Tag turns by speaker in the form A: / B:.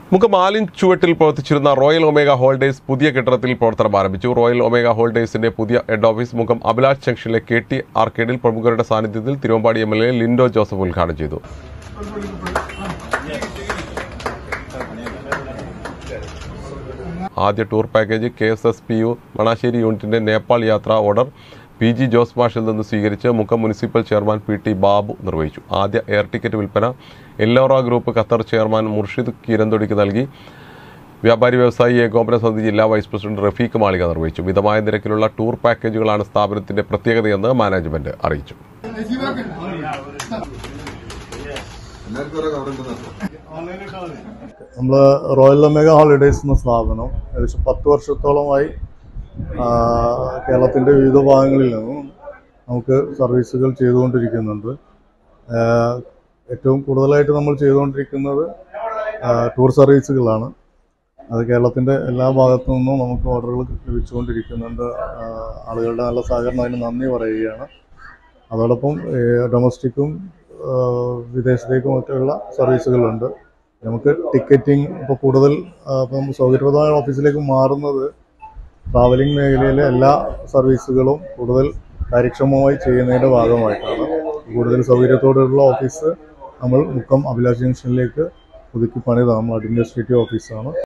A: മുക്കം ആലിൻ ചുവട്ടിൽ പ്രവർത്തിച്ചിരുന്ന royal omega holidays പുതിയ കെട്ടിടത്തിൽ പ്രവർത്തനം ആരംഭിച്ചു. റോയൽ ഒമേഗ ഹോളിഡേയ്സിന്റെ പുതിയ ഹെഡ് ഓഫീസ് മുക്കം അഭിലാഷ് ജംഗ്ഷനിലെ KT ആർക്കേഡിൽ പ്രമുഖരുടെ സാന്നിധ്യത്തിൽ തിരുവമ്പാടി MLA ലിൻഡോ ജോസഫ് ഉദ്ഘാടനം ചെയ്തു. ആദ്യ ടൂർ പാക്കേജ് KSSPU മണാശ്ശേരി യൂണിറ്റിന്റെ നേപ്പാൾ യാത്രാ ഓർഡർ PG ജോസ് മാഷിൽ നിന്ന് സ്വീകരിച്ച് Mukkam municipal chairman PT Babu നിർവഹിച്ചു. ആദ്യ എയർ ടിക്കറ്റ് വിൽപ്പന Ellora group Qatar chairman Murshid കീരന്തൊടിക്ക് നൽകി. വ്യാപാരി വ്യവസായി ഏകോപന സമിതി ജില്ലാ വൈസ് പ്രസിഡന്റ് റഫീഖ് മാളിക നിർവഹിച്ചു. മിതമായ നിരക്കിലുള്ള ടൂർ പാക്കേജുകളാണ് സ്ഥാപനത്തിന്റെ പ്രത്യേകതയെന്ന് മാനേജ്മെന്റ് അറിയിച്ചു.
B: നമ്മൾ റോയൽ ഒമേഗ ഹോളിഡേയ്സ് എന്ന സ്ഥാപനം ഏകദേശം 10 വർഷത്തോളമായി കേരളത്തിൻ്റെ വിവിധ ഭാഗങ്ങളിൽ നിന്നും നമുക്ക് സർവീസുകൾ ചെയ്തുകൊണ്ടിരിക്കുന്നുണ്ട്. ഏറ്റവും കൂടുതലായിട്ട് നമ്മൾ ചെയ്തുകൊണ്ടിരിക്കുന്നത് ടൂർ സർവീസുകളാണ്. അത് കേരളത്തിൻ്റെ എല്ലാ ഭാഗത്തു നിന്നും നമുക്ക് ഓർഡറുകൾ ലഭിച്ചുകൊണ്ടിരിക്കുന്നുണ്ട്. ആളുകളുടെ നല്ല സഹകരണം അതിന് നന്ദി പറയുകയാണ്. അതോടൊപ്പം ഡൊമസ്റ്റിക്കും വിദേശത്തേക്കുമൊക്കെയുള്ള സർവീസുകളുണ്ട്. നമുക്ക് ടിക്കറ്റിംഗ് ഇപ്പോൾ കൂടുതൽ ഇപ്പം സൗകര്യപ്രദമായ ഓഫീസിലേക്ക് മാറുന്നത് ട്രാവലിംഗ് മേഖലയിലെ എല്ലാ സർവീസുകളും കൂടുതൽ കാര്യക്ഷമമായി ചെയ്യുന്നതിൻ്റെ ഭാഗമായിട്ടാണ്. കൂടുതൽ സൗകര്യത്തോടെയുള്ള ഓഫീസ് നമ്മൾ മുക്കം അഭിലാഷ് ജംഗ്ഷനിലേക്ക് പുതുക്കി പണിതാണ്. അഡ്മിനിസ്ട്രേറ്റീവ് ഓഫീസാണ്.